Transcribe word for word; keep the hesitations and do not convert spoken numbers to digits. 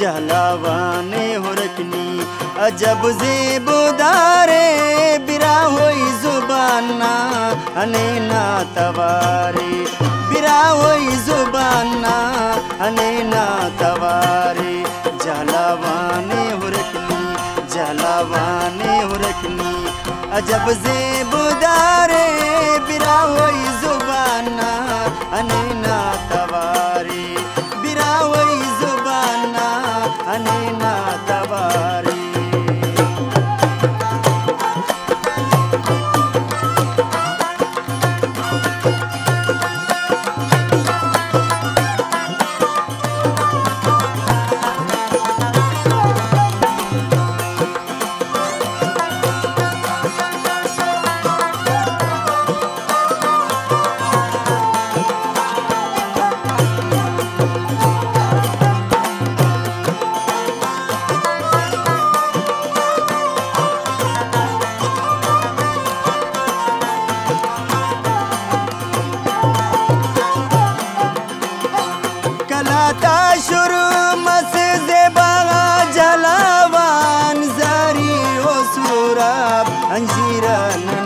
जहलावाने हो रखनी अजब ज़ेबुदारे बिरा होई जुबाना अने ना तवारे बिरा होई जुबाना अने ना तवारे जहलावाने हो रखनी जहलावाने हो रखनी अजब ज़ेबुदारे बिरा होई जुबाना अने ना तवारे बिरा होई जुबाना अने ना तवारे शुरू मस्ज़े बागा जलावान जारी ओ सूराब अंजीरन